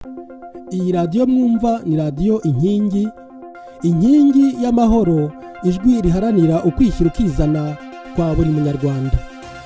Iyi radiyo mwumva ni radiyo inkingi y'amahoro, ijwi riharanira ukwishyira ukizana kwa buri munyarwanda.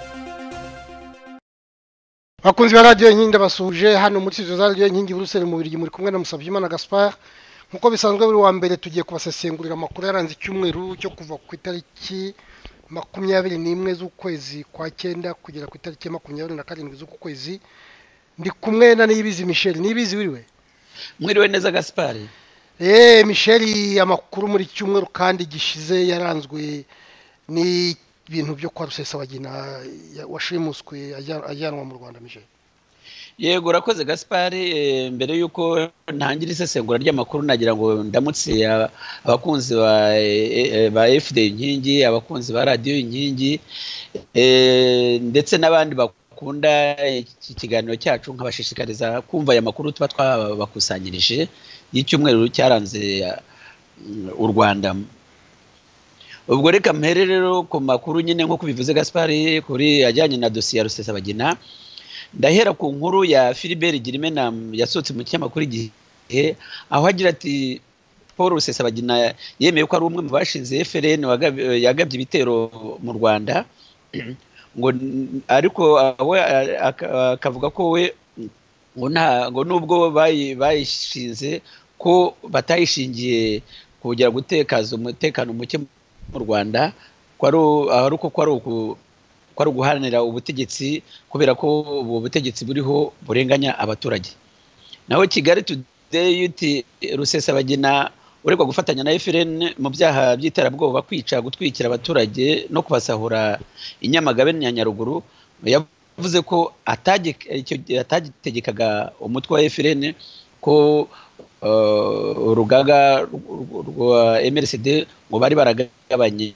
Bakunzi ba radiyo inkingi ndabasuje hano muri studio za radiyo inkingi Buruseli mu Bubiligi, muri kumwe na Musabyimana Gaspard. Nkuko bisanzwe buri wa mbere tugiye kubasesengurira amakuru yaranze icyumweru cyo kuva ku itariki 21 z'ukwezi kwa 9 kugera ku itariki 27 z'uku kwezi. Ndi kumwe na Niyibizi Michel. Niyibizi wiriwe? Mwiriwe neza Gaspard. Michel, amakuru muri cyumweru kandi gishize yaranzwe ni ibintu byo kwa Rusesabagina washimuswe ajyanwa mu Rwanda. Michel, yego urakoze Gaspard. Mbere yuko ntangira isesengura ry'amakuru nagira ngo ndamutse abakunzi ba FD inkingi, abakunzi ba radio inkingi, ndetse n'abandi bakunda iki kiganiro cyacu, nkabashishikariza kumva aya makuru tuba twabakusanyirije y'icyumweru cyaranze u Rwanda. Ubwo reka mpere rero ku makuru nyine nko kubivuze Gaspard, kuri ajyanye na dosiye ya Rusesabagina. Ndahera ku nkuru ya Philibert Girimena yasohotse mu kinyamakuru Igihe, aho agira ati Paul Rusesabagina yemeye ko ari umwe mu bashinze FRN yagabye ibitero mu Rwanda, ngo ariko akavuga ko we ngo nubwo bayishinze ko batayishingiye kugira gutekaza umutekano muke mu Rwanda, ko ari uguharanira ubutegetsi kubera ko ubu butegetsi buriho burenganya abaturage. Naho Kigali Today yuti Rusesabagina uregwa gufatanya na FRN mu byaha by'iterabwoba, kwica, gutwikira abaturage no kubasahura Inyamagabe na Nyaruguru, yavuze ko atagitegekaga umutwe wa FRN, ko urugaga rwa MRCD ngo bari baragabanye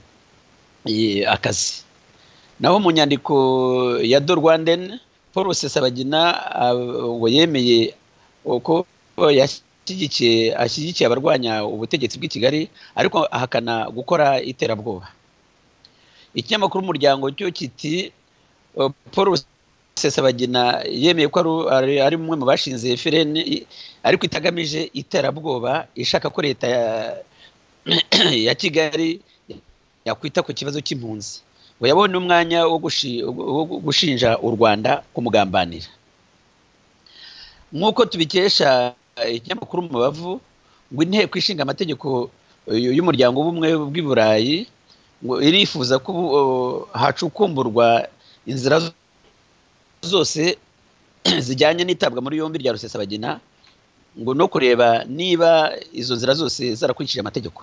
akazi. Naho mu nyandiko ya Do Rwandan, Paul Rusesabagina ngo yemeye ko ashyigikiye abarwanya ubutegetsi bw'i Kigali, ariko ahakana gukora iterabwoba. Ikinyamakuru Umuryango cyo kiti Paul Rusesabagina yemeye ko ari umwe mu bashinze FRN, ariko itagamije iterabwoba, ishaka ko leta ya Kigali yakwita ku kibazo cy'impunzi. Ngo yabone umwanya wo gushinja u Rwanda kumugambanira. Nk'uko tubikesha ikinyamakuru Umubavu, ngo inteko ishinga amategeko y'umuryango w'ubumwe bw'i Burayi ngo irifuza ko hacukumburwa inzira zose zijyanye n'itabwa muri yombi rya Rusesabagina, ngo no kureba niba izo nzira zose zarakurikije amategeko.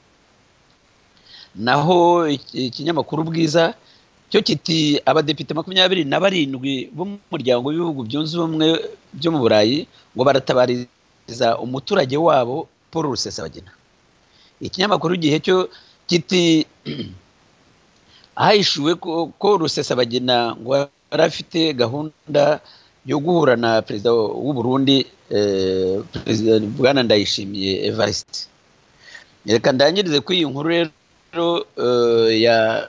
Naho ikinyamakuru Bwiza cyo kiti abadepite 27 b'umuryango w'ibihugu byunze ubumwe byo mu Burayi ngo baratabariza umuturage wabo Paul Rusesabagina. Ikinyamakuru Igihe cyo kiti ahishuwe ko Rusesabagina ngo arafite gahunda yo guhura na perezida w'u Burundi, Perezida Bwana Ndayishimiye Evariste. Reka ndangirize kuri iyi nkuru rero ya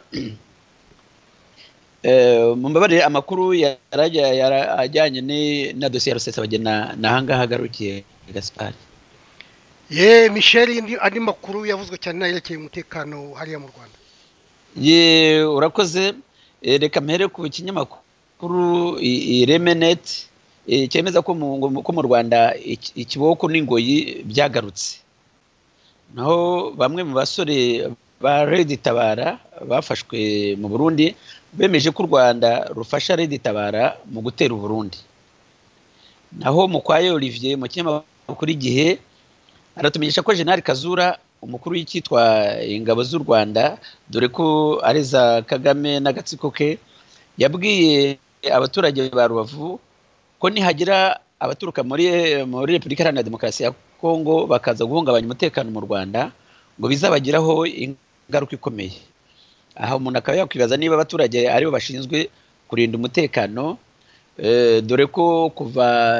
mumbabarire amakuru ajyanye na dosiye ya Rusesabagina nahangaha agarukiye Gaspard. Michel, andi makuru yavuzwe cyane nayerekeye umutekano hariya mu Rwanda. Urakoze. Reka mpere ku kinyamakuru Iremenet cyemeza ko mu Rwanda ikiboko n'ingoyi byagarutse. Naho bamwe mu basore ba Red Tabara bafashwe mu Burundi bemeje ko u Rwanda rufasha Red Tabara mu gutera u Burundi. Naho Mukwaye Olivier mu kinyamakuru Igihe aratumenyesha ko General Kazura, umukuru w'icyitwa ingabo z'u Rwanda, dore ko ari za Kagame n'agatsiko ke, yabwiye abaturage ba Rubavu ko nihagira abaturuka muri Repubulika Iharanira Demokarasi ya Kongo bakaza guhungabanya umutekano mu Rwanda, ngo bizabagiraho ingaruka ikomeye. Aha umuntu akaba yakwibaza niba abaturage aribo bashinzwe kurinda umutekano, dore ko kuva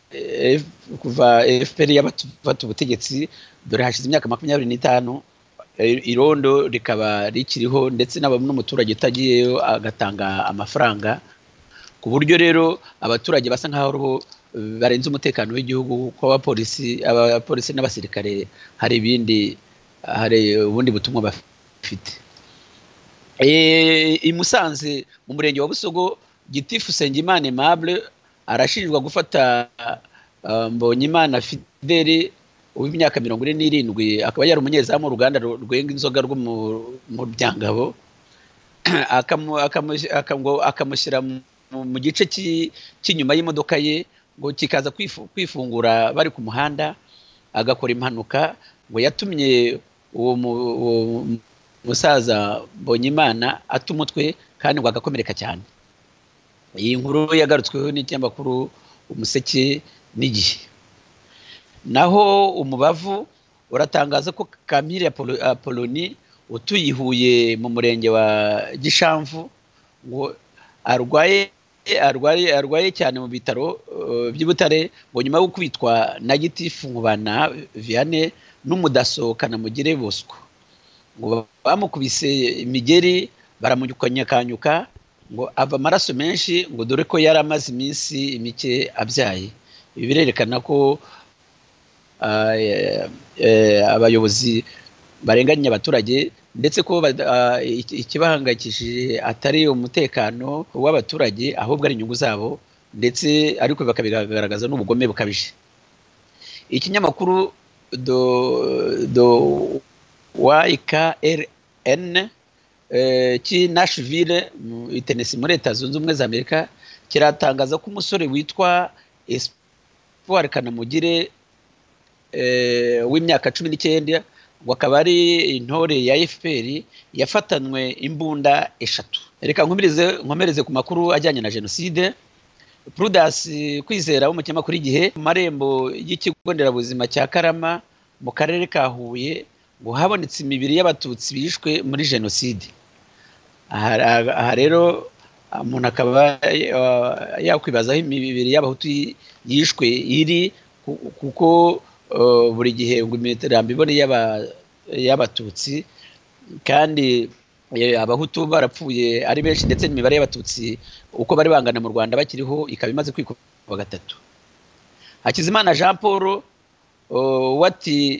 FPR yabafata ubutegetsi, dore hashize imyaka 25 irondo rikaba rikiriho, ndetse n'umuturage utagiyeyo agatanga amafaranga ku buryo rero abaturage basa nkaho barenze umutekano w'igihugu ko abapolisi n'abasirikare hari ubundi butumwa bafite. I Musanze mu murenge wa Busogo, Gitifu Sengimana Aimable arashinjwa gufata Mbonyimana Fidele w'imyaka 47, akaba yari umunyezamu uruganda rwenga inzoga rwo mu Byangabo, akamushyira mu gice cy'inyuma y'imodoka ye ngo kikaza kwifungura bari ku muhanda, agakora impanuka ngo yatumye uwo musaza Mbonyimana ata umutwe kandi ngo agakomereka cyane. Iyi nkuru yagarutsweho n'ikinyamakuru Umuseke n'Igihe. Naho Umubavu uratangaza ko Kamire Apoloni utuye i Huye mu murenge wa Gishamvu ngo arwaye cyane mu bitaro by'i Butare ngo nyuma yo kwitwa na Gitifu Nkubana Vianney n'umudaso Kanamugire Bosco, ngo bamukubise imigeri baramukanyakanyuka ngo ava amaraso menshi, ngo dore ko yari amaze iminsi mike abyaye. Ibi birerekana ko abayobozi barenganya abaturage, ndetse ko ikibahangayikishije atari umutekano w'abaturage ahubwo ari inyungu zabo, ndetse ariko bakabigaragaza n'ubugome bukabije. Ikinyamakuru YKRN Nashville Tennessee muri Leta Zunze Ubumwe za Amerika kiratangaza ko umusore witwa Espoir Kanamugire w'imyaka 19 wakaba ari intore ya FPR yafatanwe imbunda 3. Reka nkomereze ku makuru ajyanye na jenoside. Prudence Kwizera wo mu kinyamakuru Igihe, mu marembo y'ikigo nderabuzima cya Karama mu karere ka Huye ngo habonetse imibiri y'abatutsi bishwe muri jenoside. Aha rero umuntu akaba yakwibazaho imibiri y'abahutu yishwe iri, kuko buri gihe ngo imirambo ibone y'abatutsi, kandi abahutu barapfuye ari benshi, ndetse n'imibare y'abatutsi uko bari bangana mu Rwanda bakiriho ikaba imaze kwikuba 3. Hakizimana Jean Paul wati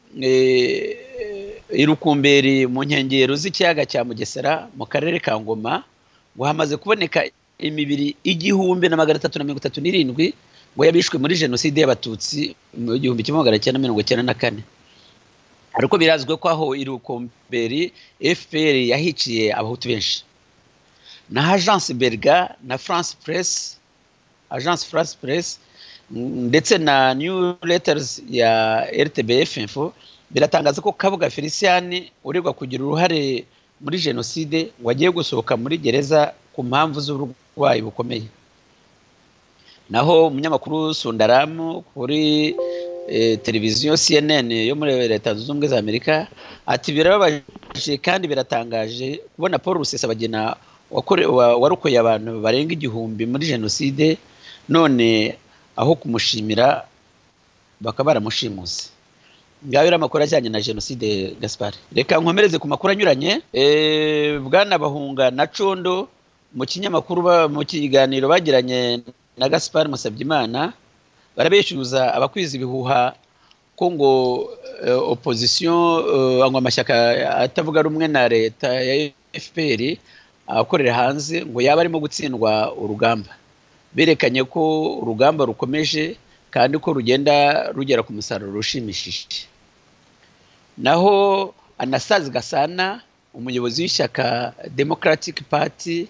irukumberi mu nkengero z'ikiyaga cya Mugesera mu karere ka Ngoma ngo hamaze kuboneka imibiri 1337 ngo yabishwe muri jenoside y'abatutsi mu 1994. Ariko birazwe ko aho irukumberi FPR yahiciye abahutu benshi. Na Agence Berga na Agence France Press ndetse na New Letters ya RTBF Info biratangaza ko Kabuga Felician uregwa kugira uruhare muri jenoside wagiye gusohoka muri gereza ku mpamvu z'uburwayi bukomeye. Naho umunyamakuru Sundaramu kuri televiziyo CNN yo muri Leta Zunze Ubumwe za Amerika ati birababaje kandi biratangaje kubona Paul Rusesabagina warokoye abantu barenga 1000 muri jenoside, none aho kumushimira bakaba baramushimuse. Ngabira amakuru ajyanye na jenoside Gaspard. Reka nkomereze ku makuru anyuranye. Bwana Bahunga na Condo mu kinyamakuru mu kiganiro bagiranye na Gaspard Musabyimana barabeshyuza abakwiza ibihuha ko ngo opposition angwa amashyaka atavuga rumwe na leta ya FPR akorera hanze ngo yaba arimo gutsindwa urugamba. Berekanye ko urugamba rukomeje kandi ko rugenda rugera ku musaruro ushimishije. Naho Anasazi Gasana umuyobozi w'ishyaka Democratic Party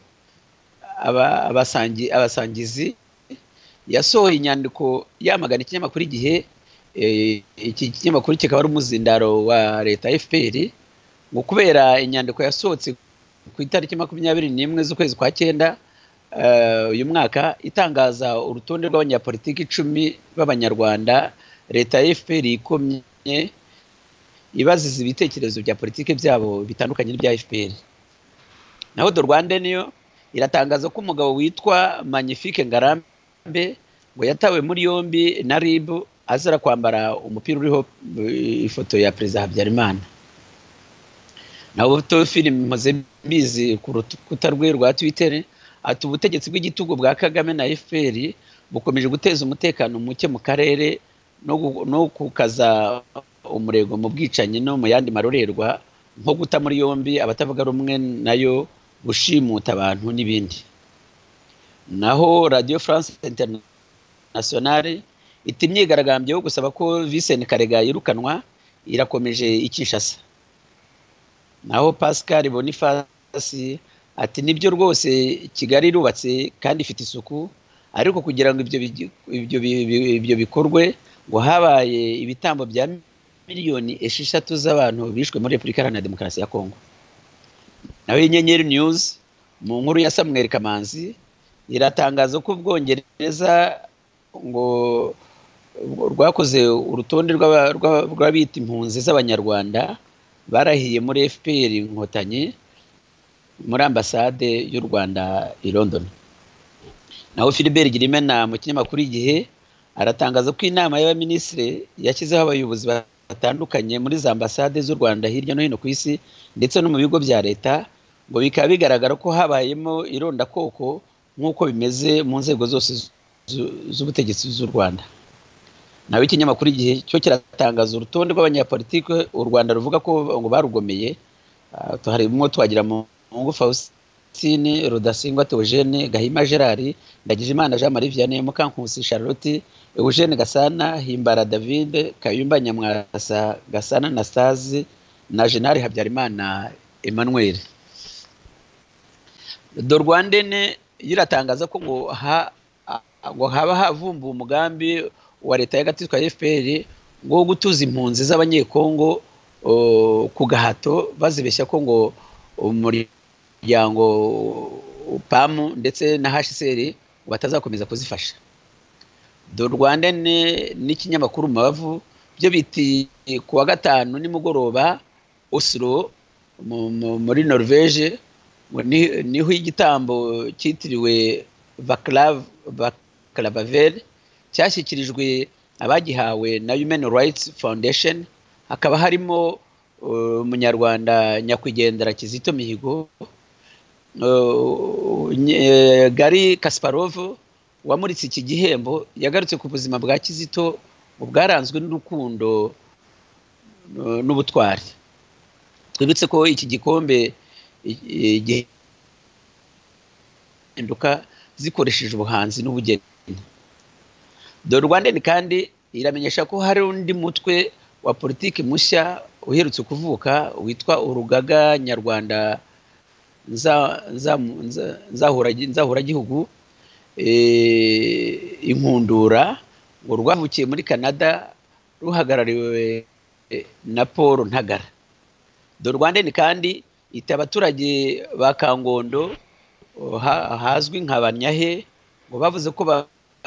abasangizi yasohoye inyandiko yamagana ikinyamakuru Igihe. Iki kinyamakuru kikaba ari umuzindaro wa leta FPR ngo kubera inyandiko yasohotse ku itariki 21 z'ukwezi kwa 9 uyu mwaka itangaza urutonde rw'abanyapolitiki 10 b'abanyarwanda leta ya FPR ikomye ibaziza ibitekerezo bya politike byabo bitandukanye n'ibya FPR. Naho do Rwanda niyo iratangaza ko umugabo witwa Magnifique Ngarambe ngo yatawe muri yombi na RIB azira kwambara umupira uriho ifoto ya Perezida Habyarimana. Naho to film Mpozembizi ku rukuta rwe rwa Twitter ati ubutegetsi bw'igitugu bwa Kagame na FPR bukomeje guteza umutekano muke mu karere no kukaza umurego mu bwicanyi no mu yandi marorerwa nko guta muri yombi abatavuga rumwe nayo, gushimuta abantu n'ibindi. Naho Radio France Internationale iti imyigaragambyo yo gusaba ko Vincent Karega yirukanwa irakomeje ikishasa. Naho Pascal Boniface ati nibyo rwose Kigali irubatse kandi ifite isuku, ariko kugira ngo ibyo bikorwe ngo habaye ibitambo bya miliyoni 6 z'abantu bishwe muri Repubulika Iharanira Demokarasi ya Kongo. Naho Inyenyeri News mu nkuru ya Samuel Kamanzi iratangaza ko Ubwongereza ngo rwakoze urutonde rw'abita impunzi z'Abanyarwanda barahiye muri FPR Inkotanyi muri ambasade y'u Rwanda i London. Naho Philibert Girimena mu kinyamakuru Igihe aratangaza ko inama y'abaminisitiri yashyizeho abayobozi batandukanye muri za ambasade z'u Rwanda hirya no hino ku isi ndetse no mu bigo bya leta, ngo bikaba bigaragara ko habayemo irondakoko nk'uko bimeze mu nzego zose z'ubutegetsi z'u Rwanda. Nawe ikinyamakuru Igihe cyo kiratangaza urutonde rw'abanyapolitike u Rwanda ruvuga ko ngo barugomeye. Harimo twagira mu Mungu Faustine, Rudasingwa Theogene, Gahima Gerard, Ndagijimana Jean Marie Vianney, Mukankusi Charlotte, Eugene Gasana, Himbara David, Kayumba Nyamwasa, Gasana Anastase na General Habyarimana Emmanuel. Do Rwandene yiratangaza ko ngo haba havumba umugambi wa leta y'agatitwa FPR ngo gutuza impunzi z'abanyekongo ku gahato, bazibeshya ko ngo umuryango PAM ndetse na HCR batazakomeza kuzifasha. Do Rwandene n'ikinyamakuru Mabavu byo biti kuwa gatanu nimugoroba Oslo muri Norvege niho igitambo cyitiriwe Vaclav cyashyikirijwe abagihawe na Human Rights Foundation. Hakaba harimo umunyarwanda nyakwigendera Kizito Mihigo, Gary Kasparov wamuritse iki gihembo yagarutse ku buzima bwa Kizito bwaranzwe n'urukundo n'ubutwari. Twibutse ko iki gikombe gihinduka zikoresheje ubuhanzi n'ubugeni. Do Rwandene kandi iramenyesha ko hari undi mutwe wa politiki mushya uherutse kuvuka witwa Urugaga Nyarwanda nzahura gihugu inkundura, ngo rwavukiye muri Canada ruhagarariwe na Paul Ntagara. Do Rwandene kandi ita abaturage ba Kangondo hazwi nka Banyahe ngo bavuze ko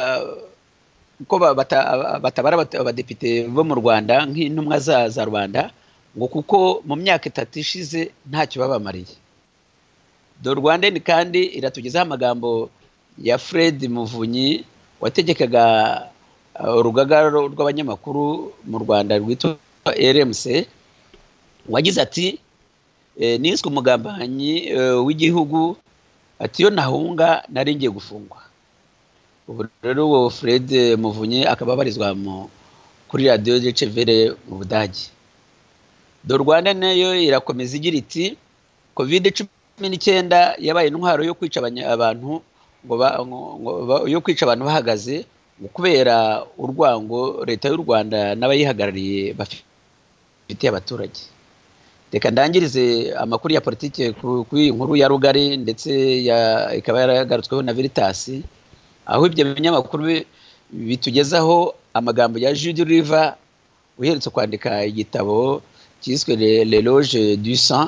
batabara abadepite bo mu Rwanda nk'intumwa za Rwanda, ngo kuko mu myaka 3 ishize ntacyo babamariye. Do Rwandene kandi iratugezaho amagambo ya Fred Muvunyi wategekaga urugaga rw'abanyamakuru mu Rwanda rwitwa RMC, wagize ati niswe umugambanyi w'igihugu, ati yo nahunga nari ngiye gufungwa. Ubu rero uwo Fred Muvunyi akaba abarizwa kuri Radio Deutsche Welle mu Budage. Do Rwanda nayo irakomeza igira iti COVID-19 yabaye intwaro yo kwica abantu yo kwica abantu bahagaze kubera urwango leta y'u Rwanda n'abayihagarariye bafitiye abaturage. Reka ndangirize amakuru ya politike kuri inkuru ya Rugari ndetse ikaba yaragarutsweho na Veritas, aho ibyo binyamakuru bitugezaho amagambo ya Jude River uherutse kwandika igitabo cyiswe L'Éloge du Sang.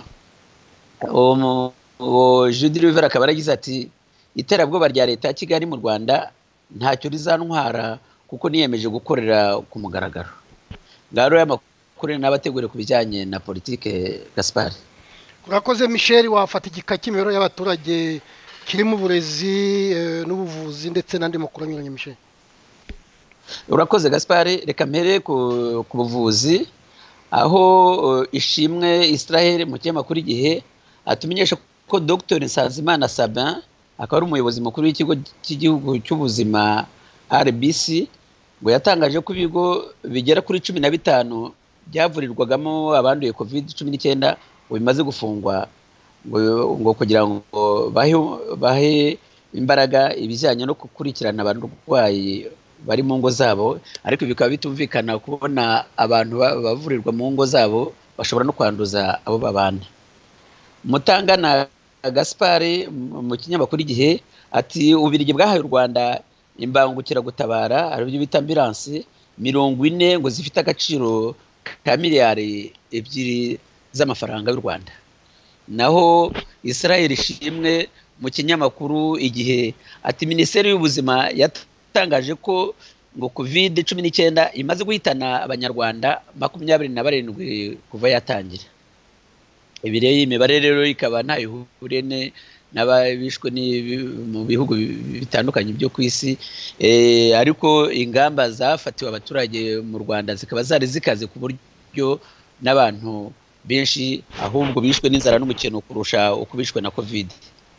Jude River akaba yaragize ati iterabwoba rya leta ya Kigali mu Rwanda ntacyo rizantwara kuko niyemeje gukorera ku mugaragaro. Ngaro y'amakuru n'abategure ku bijyanye na politike. Gaspard, urakoze. Michel, wafata igikakimero y'abaturage kirimo uburezi n'ubuvuzi ndetse n'andi makuru anyuranye. Michel, urakoze. Gaspard, reka mpere ku buvuzi, aho ishimwe Israel mu kinyamakuru Igihe atumenyesha ko Dr Nsanzimana Sabin akaba ari umuyobozi mukuru w'ikigo cy'igihugu cy'ubuzima RBC, ngo yatangaje ko ibigo bigera kuri 15 byavurirwagamo abanduye COVID-19 ngo bimaze gufungwa, ngo kugira ngo bahe imbaraga ibijyanye no gukurikirana abarwayi bari mu ngo zabo, ariko bikaba bitumvikana kubona abantu bavurirwa mu ngo zabo bashobora no kwanduza abo babana. Mutangana Gaspard mu kinyamakuru Igihe ati Ubirigi bwahaye u Rwanda imbangukiragutabara aribyo bita ambulance 40 ngo zifite agaciro ka miliyari 2 z'amafaranga y'u Rwanda. Naho Israel Ishimwe mu kinyamakuru Igihe ati Minisiteri y'Ubuzima yatangaje ko ngo COVID-19 imaze guhitana abanyarwanda 27 kuva yatangira. Ibireye imibare rero ikaba nta ihurene n'abishwe mu bihugu bitandukanye byo ku isi, ariko ingamba zafatiwe abaturage mu Rwanda zikaba zari zikaze ku buryo n'abantu benshi ahubwo bishwe n'inzara n'umukeno kurusha ukubishwe na COVID.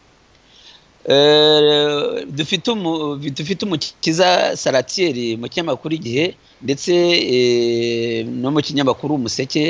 Dufite umukiza Salatieri mu kinyamakuru Igihe ndetse no mu kinyamakuru Umuseke,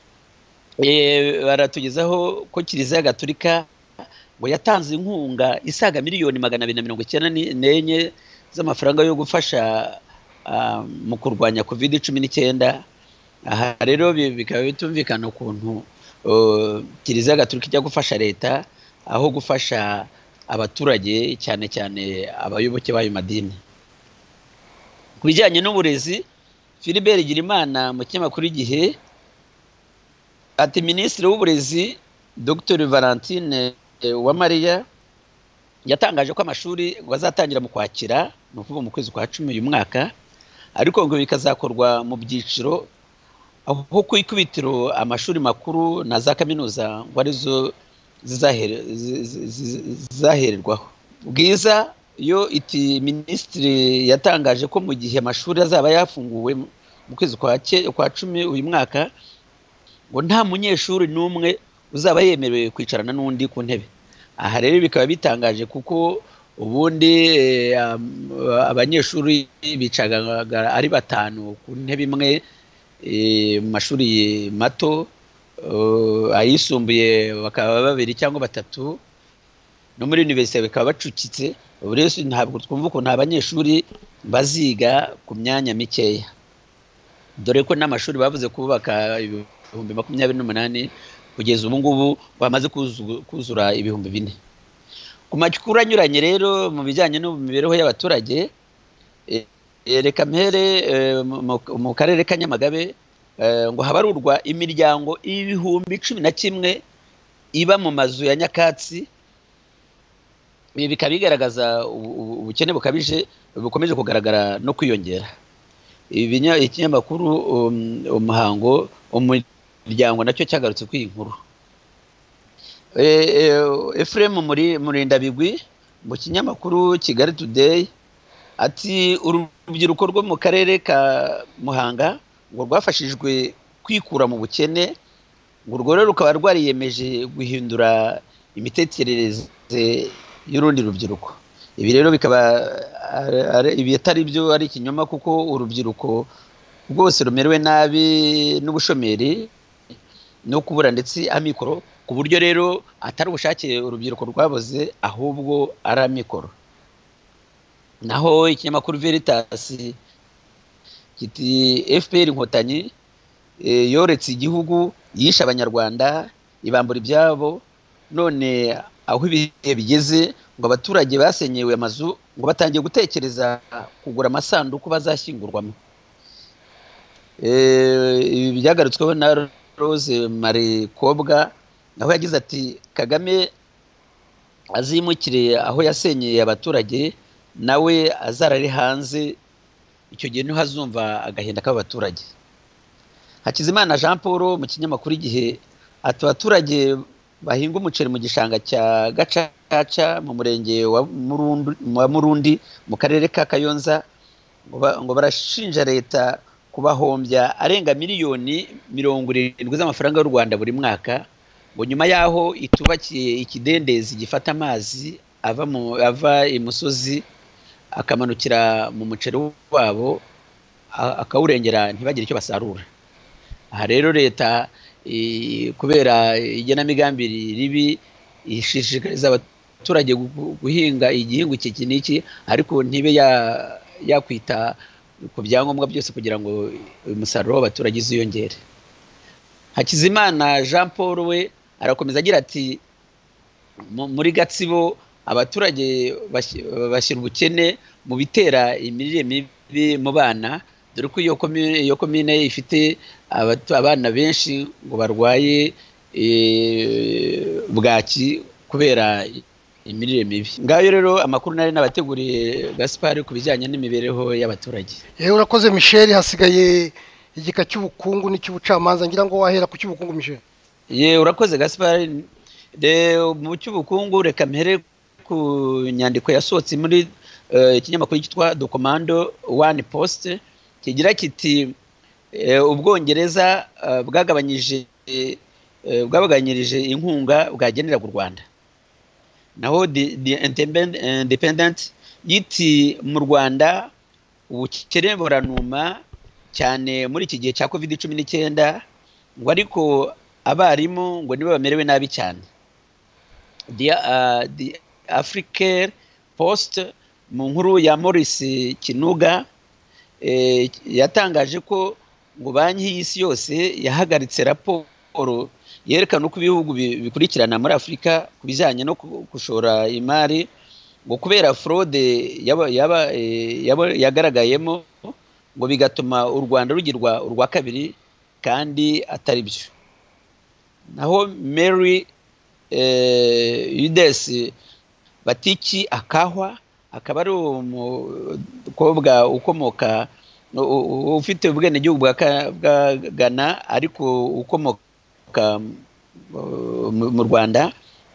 baratugezaho ko Kiliziya Gatolika ngo yatanze inkunga isaga miliyoni 294 z'amafaranga yo gufasha mu kurwanya COVID-19. Aha rero bikaba bitumvikana ukuntu Kiliziya Gatolika ijya gufasha leta aho gufasha abaturage cyane cyane abayoboke b'ayo madini. Ku bijyanye n'uburezi, Philibert Girimana mu kinyamakuru Igihe ati Minisitiri w'Uburezi Dr Valentine Uwamariya yatangaje ko amashuri bazatangira mu Kwakira, no kuvuga mu kwezi kwa 10 uyu mwaka, ariko ngo bikazakorwa mu byiciro aho ku ikubitiro amashuri makuru na za kaminuza ngo arizo zizahererwaho. Bwiza yo iti Minisitiri yatangaje ko mu gihe amashuri azaba yafunguwe mu kwezi kwa 10 uyu mwaka ngo nta munyeshuri n'umwe uzaba yemerewe kwicarana n'undi ku ntebe. Aha rero bikaba bitangaje kuko ubundi abanyeshuri bicaga ari 5 ku ntebe imwe mu mashuri mato, ayisumbuye bakaba 2 cyangwa 3, no muri universite bikaba bacukitse. Buri wese ntabwo twumva ko nta banyeshuri baziga ku myanya mikeya, dore ko n'amashuri bavuze kubaka 28 kugeza ubu ngubu bamaze kuzura 4,000. Ku makuru anyuranye rero mu bijyanye n'imibereho y'abaturage, reka mpere mu karere ka Nyamagabe, ngo habarurwa imiryango 11,000 iba mu mazu ya nyakatsi. Ibi bikaba bigaragaza ubukene bukabije bukomeje kugaragara no kwiyongera. Ikinyamakuru Umuhango umuryango nacyo cyagarutse kuri iyi nkuru. Ephraim Murindabigwi mu kinyamakuru Kigali Today ati urubyiruko rwo mu karere ka Muhanga ngo rwafashijwe kwikura mu bukene, ngo urwo rero rukaba rwariyemeje guhindura imitekerereze y'urundi rubyiruko. Ibi rero bikaba ibi atari byo, ari ikinyoma, kuko urubyiruko rwose rumerewe nabi n'ubushomeri no kubura ndetse amikoro, ku buryo rero atari ubushake urubyiruko rwaboze ahubwo ari amikoro. Naho ikinyamakuru Veritas kiti FPR Inkotanyi yoretse igihugu, yisha abanyarwanda, ibambura ibyabo, none aho ibihe bigeze ngo abaturage basenyewe amazu ngo batangiye gutekereza kugura amasanduku bazashyingurwamo. Ibi byagarutsweho na Rose Marie Kobwa, aho yagize ati Kagame azimukire aho yasenyeye abaturage, nawe azarari hanze, icyo gihe niho hazumva agahinda k'abaturage. Hakizimana Jean Paul mu kinyamakuru Igihe ati abaturage bahinga umuceri mu gishanga cya Gacaca mu murenge wa Murundi mu karere ka Kayonza ngo barashinja leta kubahombya arenga miliyoni 70 z'amafaranga y'u Rwanda buri mwaka, ngo nyuma yaho itubakiye ikidendezi gifata amazi ava imusozi akamanukira mu muceri wabo akawurengera ntibagire icyo basarura. Aha rero leta kubera igenamigambi ribi ishishikariza abaturage guhinga igihingwa iki n'iki, ariko ntibe yakwita ku byangombwa byose kugira ngo umusaruro w'abaturage uziyongere. Hakizimana Jean Paul we arakomeza agira ati muri Gatsibo abaturage bashyira ubukene mu bitera imirire mibi mu bana, dore ko iyo komine ifite abana benshi ngo barwaye bwaki kubera imirire mibi. Ngayo rero amakuru nari nabateguriye Gaspard ku bijyanye n'imibereho y'abaturage. Urakoze Michel, hasigaye igika cy'ubukungu n'icy'ubucamanza, ngira ngo wahera ku cy'ubukungu Michel. Urakoze Gaspard. Mu cy'ubukungu reka mpere ku nyandiko yasohotse muri ikinyamakuru cyitwa Dokomando One Post kigira kiti Ubwongereza bwabaganyirije inkunga bwagenera u Rwanda. Naho The Independent yiti mu Rwanda ubukene buranuma cyane muri iki gihe cya COVID-19, ngo ariko abarimu ngo nibo bamerewe nabi cyane. The African Post mu nkuru ya Maurice Kinuga yatangaje ko ngo banki y'isi yose yahagaritse raporo yerekana uko ibihugu bikurikirana muri Afurika ku bijyanye no gushora imari, ngo kubera fraude yagaragayemo, ngo bigatuma u Rwanda rugirwa urwa kabiri kandi atari byo. Naho Mary Yudes Batiki Akahwa akaba ari umukobwa ukomoka ufite ubwenegihugu bwa Ghana ariko ukomoka mu Rwanda,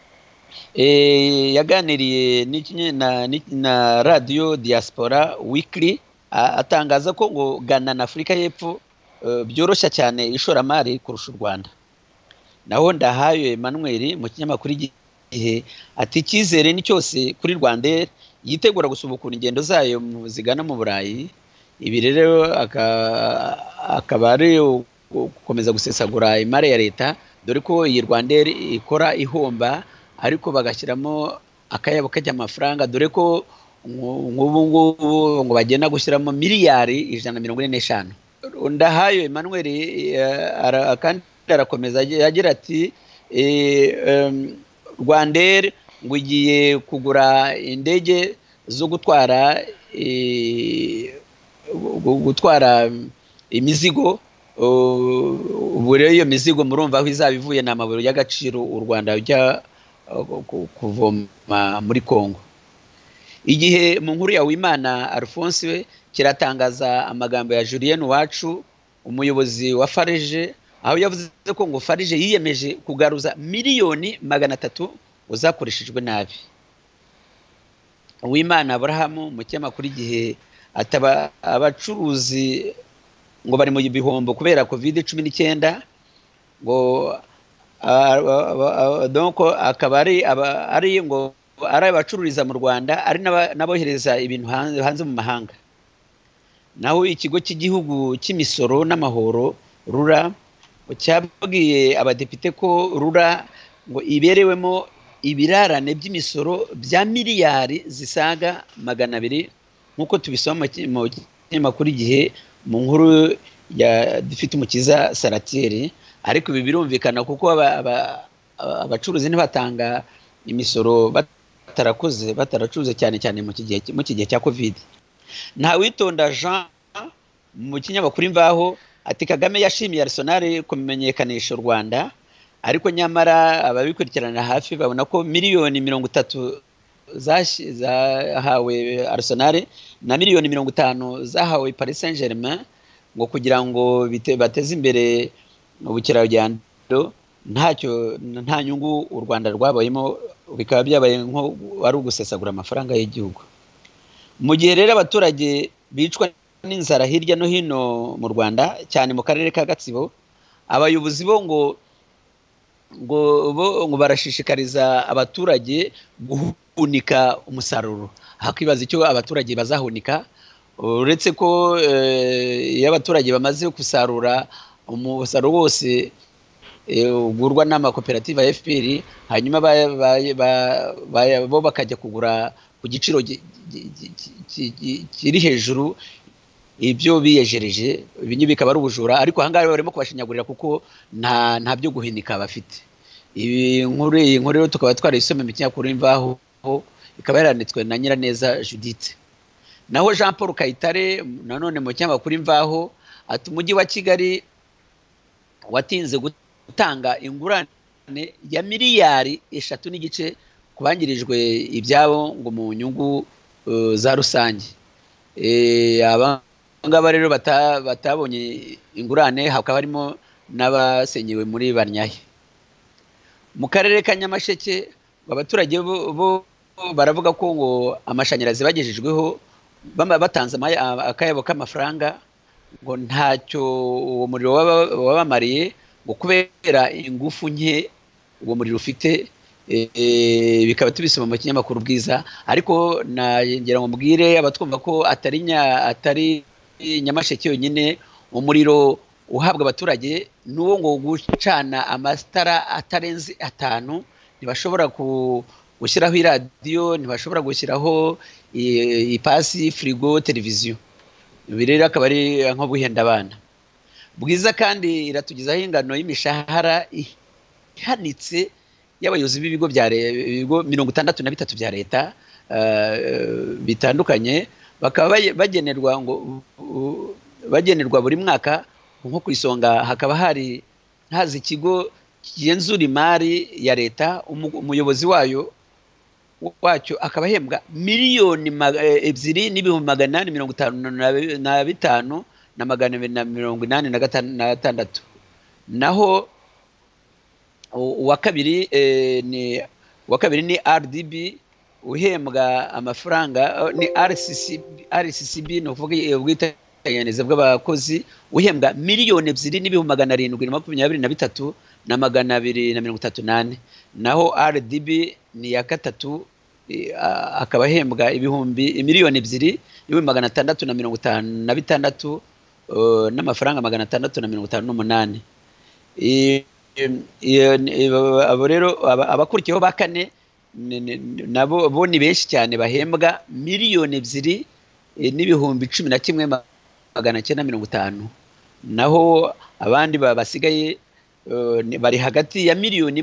yaganiriye na Radio Diaspora Weekly atangaza ko ngo Ghana na Afurika y'Epfo byoroshya cyane ishoramari kurusha u Rwanda. Naho Ndahayo Emmanuel mu kinyamakuru Igihe ati icyizere ni cyose kuri Rwanda yitegura gusubukura ingendo zayo zigana mu Burayi. Ibi rero akaba ari gukomeza gusesagura imari ya leta, dore ko iyi Rwanda ikora ihomba ariko bagashyiramo akayabo k'amafaranga, dore ko ngubu ngo bagenda gushyiramo miliyari 145. Ndahayo Emmanuel kandi arakomeza agira ati Rwanda ngo igiye kugura indege zo gutwara imizigo. Ubu rero iyo mizigo murumva aho izaba ivuye ni amabuye y'agaciro u Rwanda rujya kuvoma muri Kongo. Igihe mu nkuru ya Wimana Alphonse we kiratangaza amagambo ya Julien Uwacu, umuyobozi wa Farije, aho yavuze ko ngo Farije yiyemeje kugaruza miliyoni 300 uzakoreshejwe nabi. Wimana Abraham mu kinyamakuru Igihe ataba abacuruzi ngo bari mu bihombo kubera COVID-19, ngo donc akaba ari ngo ari abacururiza mu Rwanda ari nabohereza ibintu hanze mu mahanga. Naho ikigo cy'igihugu cy'imisoro n'amahoro RURA cyabwiye abadepite ko RURA ngo iberewemo ibirarane by'imisoro bya miliyari zisaga 200, nkuko tubisoma mu kinyamakuru Igihe mu nkuru ya Dufite Umukiza Saratieri. Ariko ibi birumvikana kuko abacuruzi ntibatanga imisoro bataracuruze cyane mu kigihe cya COVID. Nta witonda Jean mu kinyamakuru Imvaho ati Kagame yashimiye Arsenal kumenyekanisha u Rwanda, ariko nyamara ababikurikirana hafi babona ko miliyoni 30 zahawe Arsenal na miliyoni 50 zahawe Paris Saint-Germain ngo kugira ngo bateze imbere ubukerarugendo, nta nyungu u Rwanda rwabayemo, bikaba byabaye nko ari ugusesagura amafaranga y'igihugu. Mu gihe rero abaturage bicwa n'inzara hirya no hino mu Rwanda, cyane mu karere ka Gatsibo, abayobozi bo ngo ngo barashishikariza abaturage guhunika umusaruro. Hakibaza icyo abaturage bazahunika, uretse ko iyo abaturage bamaze gusarura umusaruro wose ugurwa n'amakoperative ya FPR, hanyuma bo bakajya kugura ku giciro kiri hejuru ibyo biyejereje, ibinyi bikaba ari ubujura. Ariko ahangaha barimo kubashinyagurira kuko nta byo guhinika bafite. Iyi nkuru rero tukaba twarayisomye mu kinyamakuru Imvaho, ikaba yaranditswe na Nyiraneza Judith. Naho Jean Paul Kayitare nanone mu kinyamakuru Imvaho ati umujyi wa Kigali watinze gutanga ingurane ya miliyari 3.5 kubangirijwe ibyabo ngo mu nyungu za rusange. Abangaba rero batabonye ingurane, hakaba harimo n'abasenyewe muri Banyahe. Mu karere ka Nyamasheke abaturage bo baravuga ko ngo amashanyarazi bagejejweho batanze akayabo k'amafaranga ngo ntacyo uwo muriro wabamariye, ngo kubera ingufu nke uwo muriro ufite. Bikaba tubisoma mu kinyamakuru Bwiza. Ariko ngira ngo mbwire abatwumva ko atari Nyamasheke yonyine umuriro uhabwa abaturage, n'uwo ngo gucana amatara atarenze 5, ntibashobora gushyiraho iradiyo, ntibashobora gushyiraho ipasi, frigo, televiziyo. Ibi rero akaba ari nko guhenda abana. Bwiza kandi iratugizaho ingano y'imishahara ihanitse y'abayobozi b'ibigo bya ibigo 63 bya leta bitandukanye, bakaba bagenerwa buri mwaka. Nko ku isonga hakaba hazi ikigo kigenzura imari ya leta, umuyobozi wacyo akaba ahembwa miliyoni 2,255,286. Naho uwa kabiri ni RDB uhembwa amafaranga, ni RCCB no kuvuga ubwiteganyirize bw'abakozi, uhembwa miliyoni 2,723,238. Naho RDB ni ya gatatu, akaba ahembwa miliyoni 2,656 n'amafaranga 658. Abo rero abakurikiyeho ba kane nabo ni benshi cyane, bahembwa miliyoni 2,11,950. Naho abandi basigaye bari hagati ya miliyoni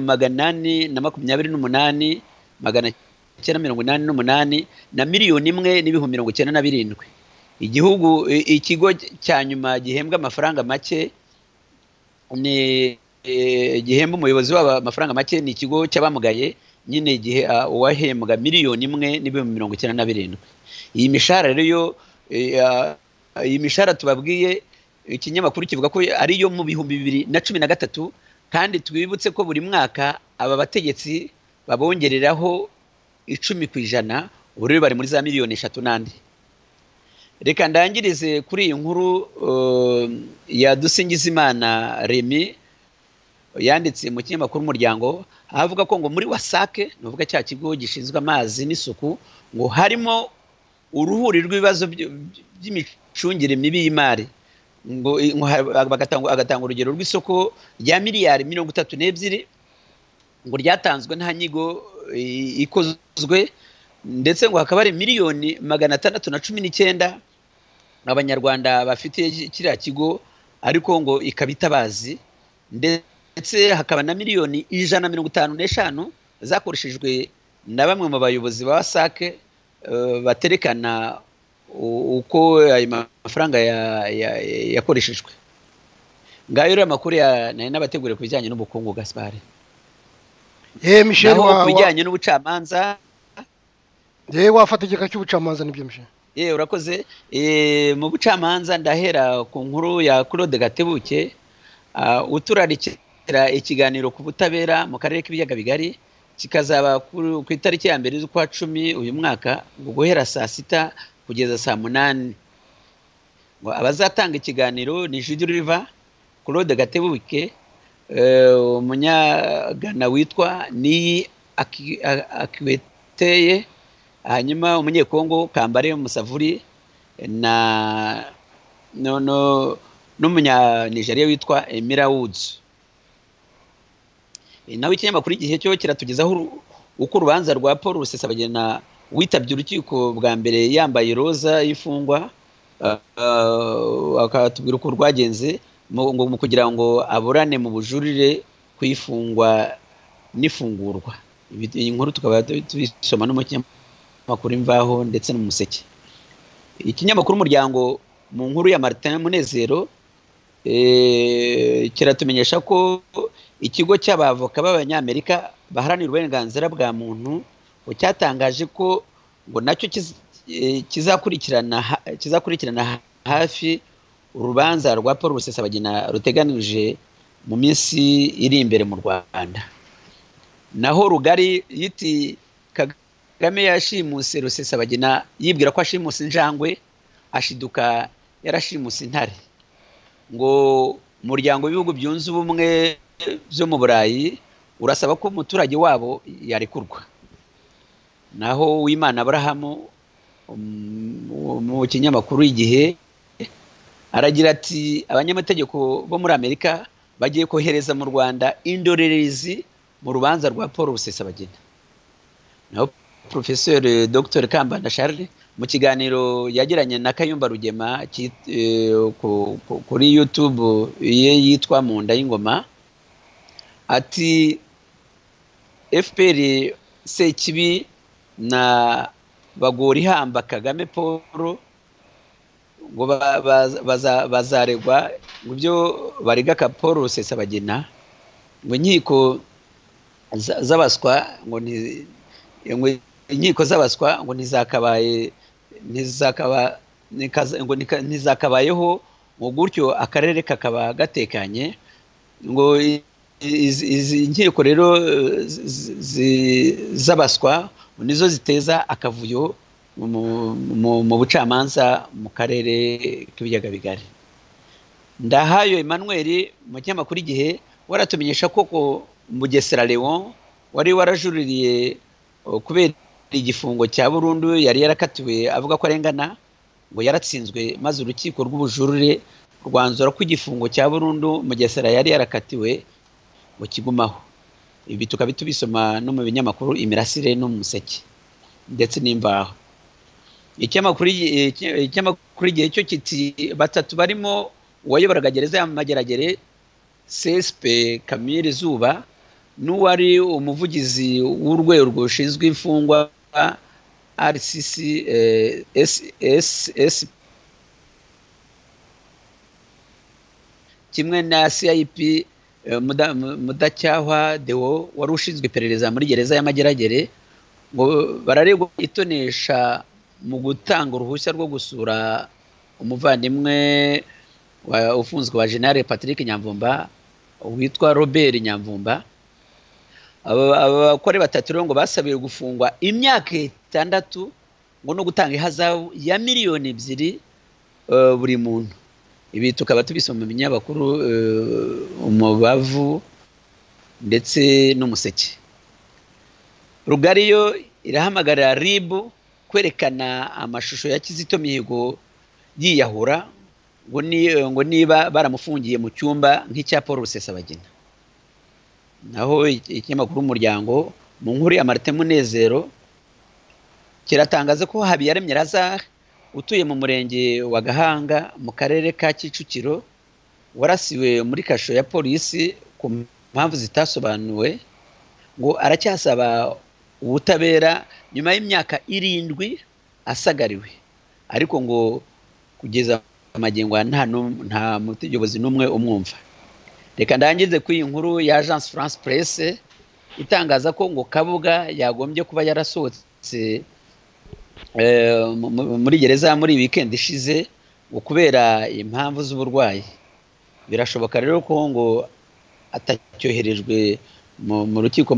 1,28,988 na miliyoni 1,97. Ikigo cya nyuma gihembwa amafaranga make ni gihemba umuyobozi w'amafaranga make ni ikigo cy'abamugaye, nyine igihe uwahembwa miliyoni 1,097. Iyi mishahara rero iyi mishahara tubabwiye ikinyamakuru kivuga ko ari yo mu 2013, kandi twibutse ko buri mwaka aba bategetsi babongereraho 10%. Ubu rero bari muri za miliyoni 3 n'andi. Reka ndangirize kuri iyi nkuru ya Dusingizimana Remy yanditse mu kinyamakuru Umuryango, avuga ko ngo muri Wasake, nuvuga cya kigo gishinzwe amazi n'isuku, ngo harimo uruhuri rw'ibibazo by'imicungire mibi y'imari. Ngo agatanga urugero rw'isoko rya miliyari 32 ngo ryatanzwe nta nyigo ikozwe, ndetse ngo hakaba ari miliyoni 619 abanyarwanda bafite kiriya kigo, ariko ngo ikabitabazi. Ndetse hakaba na miliyoni 155 zakoreshejwe na bamwe mu bayobozi ba Wasake baterekana uko ayo mafaranga yakoreshejwe. Ngayo rero amakuru nari nabateguriye ku bijyanye n'ubukungu. Gaspard, Michel, ku bijyanye n'ubucamanza wafata igika cy'ubucamanza nibyo Michel? Urakoze. Mu bucamanza ndahera ku nkuru ya Claude Gatebuke uturarikira ikiganiro ku butabera mu karere k'ibiyaga bigari, kikazaba ku itariki ya 1 z'ukwa 10 uyu mwaka, guhera saa 6 kugeza saa 8. Ngo abazatanga ikiganiro ni Judy River, Claude Gatebuke, umunyagana witwa ni Akiweteye, hanyuma umunyekongo Kambare Musavuri na n'umunya Nigeria witwa Emira Woods. Nawe ikinyamakuru igihe cyo kiratugezaho uko urubanza rwa Paul Rusesabagina witabye urukiko bwa mbere yambaye roza y'imfungwa, akatubwira uko rwagenze mu kugira ngo aburane mu bujurire kwifungwa n'ifungurwa. Iyi nkuru tukaba tubisoma no mu kinyamakuru Imvaho ndetse no mu Museke. Ikinyamakuru Umuryango mu nkuru ya Martin Munezero kiratumenyesha ko ikigo cy'abavoka b'Abanyamerika baharanira uburenganzira bwa muntu cyatangaje ko ngo nacyo kizakurikirana hafi urubanza rwa Paul Rusesabagina ruteganije mu minsi iri imbere mu Rwanda. Naho Rugari yiti Kagame yashimuse Rusesabagina yibwira ko ashimuse injangwe, ashiduka yarashimuse intare. Ngo umuryango w'ibihugu byunze ubumwe byo mu Burayi urasaba ko umuturage wabo yarekurwa. Naho Uwimana Abrahamu mu kinyamakuru Igihe aragira ati abanyamategeko bo muri Amerika bagiye kohereza mu Rwanda indorerezi mu rubanza rwa Paul Rusesabagina. Naho Professeur Dr Kambanda Charles mu kiganiro yagiranye na Kayumba Rugema kuri YouTube ye yitwa Mu Nda y'Ingoma ati FPR Sekibi na Bagorihamba Kagame Paul ngo bazaregwa ngo byo barega ka Paul Rusesabagina ngo inkiko z'abaswa ngo inkiko z'abaswa ngo ntizakabayeho ngo gutyo akarere kakaba gatekanye. Ngo izi nkiko rero z'abaswa nizo ziteza akavuyo mu bucamanza mu karere k'ibiyaga bigari. Ndahayo Emmanuel mu kinyamakuru Igihe waratumenyesha ko Mugesera Leon wari warajuririye kubera igifungo cya burundu yari yarakatiwe avuga ko arengana, ngo yaratsinzwe maze urukiko rw'ubujurire rwanzura ko igifungo cya burundu Mugesera yari yarakatiwe ngo kigumaho. Ibi tukaba tubisoma no mu binyamakuru Imirasire no mu Museke ndetse n'Imvaho. Ikinyamakuru Igihe cyo kiti batatu barimo uwayoboraga gereza y'Amageragere CSP Camille Zuba n'uwari umuvugizi w'urwego rushinzwe imfungwa RCC kimwe na CIP Mudacyahwa Deo wari ushinzwe iperereza muri gereza y'Amageragere ngo bararegwa itonesha mu gutanga uruhushya rwo gusura umuvandimwe ufunzwe wa General Patrick Nyamvumba witwa Robert Nyamvumba. Abakore batatu rero ngo basabiye gufungwa imyaka 6 ngo no gutanga ihazabu ya miliyoni 2 buri muntu. Ibi tukaba tubisoma mu binyamakuru Umubavu ndetse n'Umuseke. Rugari yo irahamagarira RIB kwerekana amashusho ya Kizito Mihigo yiyahura ngo niba baramufungiye mu cyumba nk'icya Paul Rusesabagina. Naho ikinyamakuru Umuryango mu nkuru ya Martin Munezero kiratangaza ko Habiyaremye Lazare utuye mu murenge wa Gahanga mu karere ka Kicukiro warasiwe muri kasho ya polisi ku mpamvu zitasobanuwe, ngo aracyasaba ubutabera nyuma y'imyaka 7 asagariwe, ariko ngo kugeza amagingo nta mutegerezo n'umwe umwumva. Reka ndangize ku iyi nkuru ya Agence France Presse itangaza ko ngo Kabuga yagombye kuba yarasohotse muri gereza muri weekend ishize ngo kubera impamvu z'uburwayi. Birashoboka rero ko ngo atacyoherejwe mu rukiko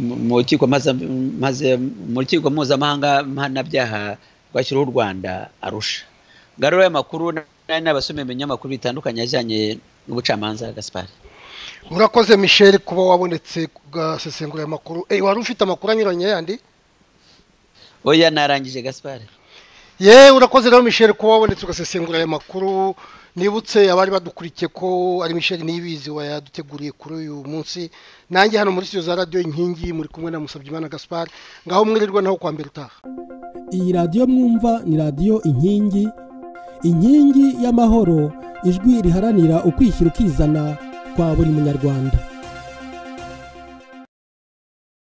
mpuzamahanga mpanabyaha rwashyiriweho u Rwanda Arusha. Ngaro y'amakuru n'abasomeye ibinyamakuru bitandukanye ajyanye n'ubucamanza Gaspard. urakoze Michel kuba wabonetse kugasesengura amakuru wari ufite amakuru anyuranye yandi oya narangije Gaspard urakoze rero Michel kuba wabonetse ugasesengura aya makuru nibutse abari badukurikiye ko ari Michel Niyibizi wayaduteguriye kuri uyu munsi nanjye hano muri studio za radio Inkingi muri kumwe na Musabyimana Gaspard ngaho mwirirwa naho kwa mbere utaha. Iyi radio mwumva ni radio Inkingi, inkingi y'amahoro, ijwi riharanira ukwishyira ukizana kwa buri munyarwanda.